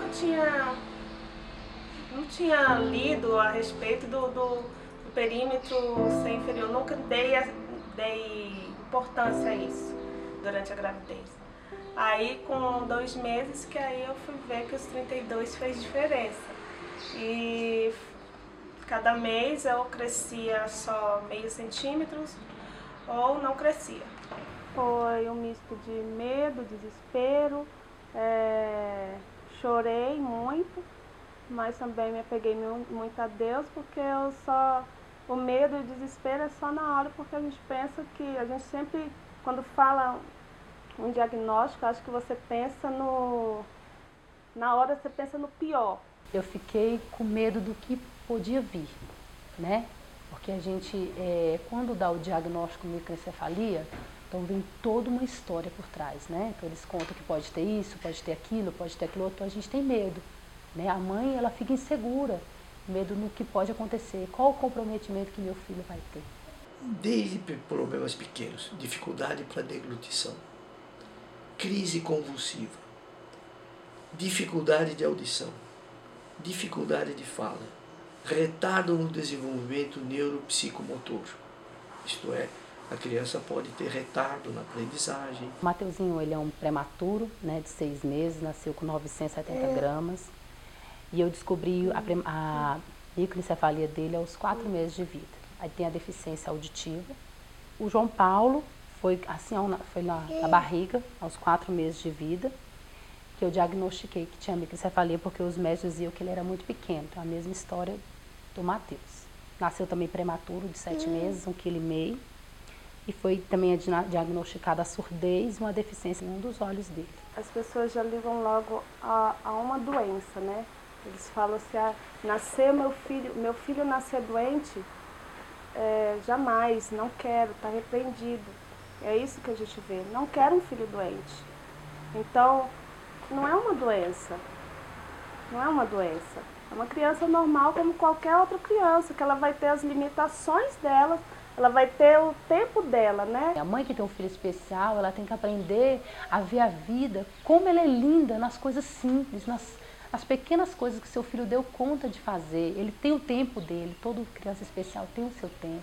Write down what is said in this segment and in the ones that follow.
não tinha lido a respeito do perímetro ser inferior, nunca dei importância a isso durante a gravidez. Aí com 2 meses que aí eu fui ver que os 32 fez diferença. E cada mês eu crescia só meio centímetros ou não crescia. Foi um misto de medo, desespero, chorei muito, mas também me apeguei muito a Deus, porque o medo e o desespero é só na hora, porque a gente pensa que, a gente sempre, quando fala um diagnóstico, acho que você pensa na hora você pensa no pior. Eu fiquei com medo do que podia vir, né? Porque a gente, quando dá o diagnóstico de microencefalia, então vem toda uma história por trás, né? Então eles contam que pode ter isso, pode ter aquilo outro, então a gente tem medo, né? A mãe, ela fica insegura, medo no que pode acontecer, qual o comprometimento que meu filho vai ter. Desde problemas pequenos, dificuldade para deglutição, crise convulsiva, dificuldade de audição, dificuldade de fala, retardo no desenvolvimento neuropsicomotor, isto é, a criança pode ter retardo na aprendizagem. O Mateuzinho, ele é um prematuro, né, de 6 meses, nasceu com 970 gramas, e eu descobri a microencefalia dele aos 4 meses de vida. Aí tem a deficiência auditiva. O João Paulo foi assim, foi na barriga, aos 4 meses de vida, que eu diagnostiquei que tinha microencefalia, porque os médicos diziam que ele era muito pequeno. Então, a mesma história do Mateus. Nasceu também prematuro, de 7 meses, 1,5 kg, e foi também diagnosticada a surdez e uma deficiência em um dos olhos dele. As pessoas já ligam logo a uma doença, né? Eles falam assim, nasceu meu filho nascer doente, jamais, não quero, está repreendido. É isso que a gente vê, não quero um filho doente. Então, não é uma doença, é uma criança normal como qualquer outra criança, que ela vai ter as limitações dela, ela vai ter o tempo dela, né? A mãe que tem um filho especial, ela tem que aprender a ver a vida, como ela é linda nas coisas simples, nas pequenas coisas que seu filho deu conta de fazer. Ele tem o tempo dele, toda criança especial tem o seu tempo.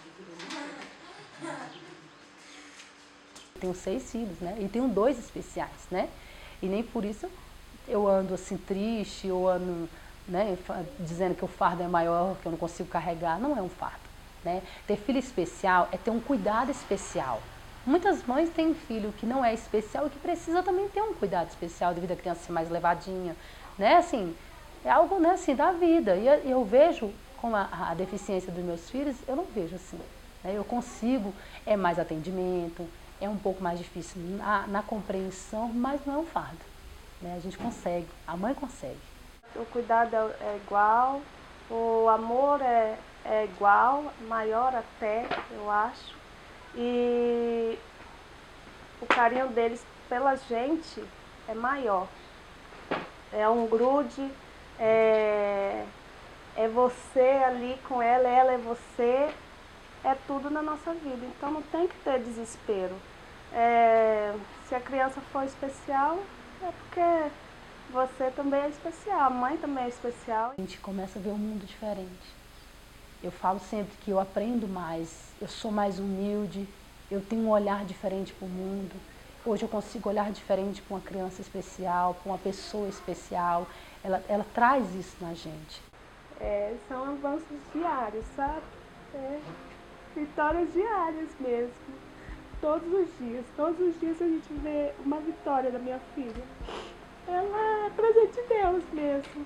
Eu tenho 6 filhos, né? E tenho 2 especiais, né? E nem por isso eu ando assim triste, ou ando, né, dizendo que o fardo é maior, que eu não consigo carregar. Não é um fardo, né? Ter filho especial é ter um cuidado especial. Muitas mães têm filho que não é especial e que precisa também ter um cuidado especial devido à criança ser mais levadinha, né? Assim, é algo, né, assim, da vida. E eu vejo com a deficiência dos meus filhos, eu não vejo assim, né? Eu consigo, mais atendimento, é um pouco mais difícil na compreensão, mas não é um fardo, né? A gente consegue, a mãe consegue. O cuidado é igual, o amor é igual, maior até, eu acho. E o carinho deles pela gente é maior. É um grude, é você ali com ela é você, é tudo na nossa vida. Então não tem que ter desespero. Se a criança for especial, é porque você também é especial, a mãe também é especial. A gente começa a ver um mundo diferente. Eu falo sempre que eu aprendo mais, eu sou mais humilde, eu tenho um olhar diferente para o mundo. Hoje eu consigo olhar diferente para uma criança especial, para uma pessoa especial. Ela traz isso na gente. São avanços diários, sabe? Vitórias diárias mesmo. Todos os dias a gente vê uma vitória da minha filha. Ela é presente de Deus mesmo.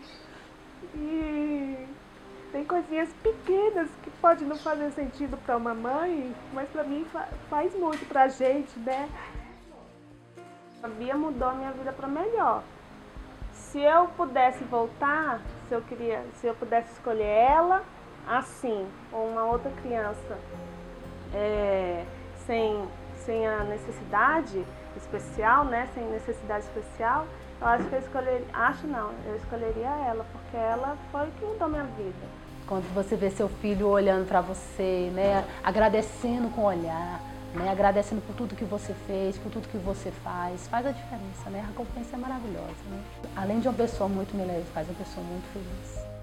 E tem coisinhas pequenas que pode não fazer sentido para uma mãe, mas para mim faz muito pra gente, né? A Bia mudou a minha vida para melhor. Se eu pudesse voltar, se eu pudesse escolher ela, assim, ou uma outra criança sem a necessidade especial, né? Sem necessidade especial, eu acho que eu escolheria ela, porque ela foi o que mudou minha vida. Quando você vê seu filho olhando para você, né, agradecendo com o olhar, né? Agradecendo por tudo que você fez, por tudo que você faz a diferença, né? A recompensa é maravilhosa, né? Além de uma pessoa muito leve, faz uma pessoa muito feliz.